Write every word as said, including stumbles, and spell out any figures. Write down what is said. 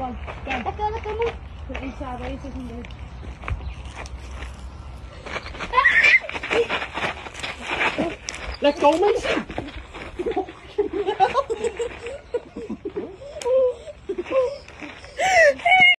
Pag, yan. At wala ka mo. Kung isa ba yung susunod. Let's go, Mason!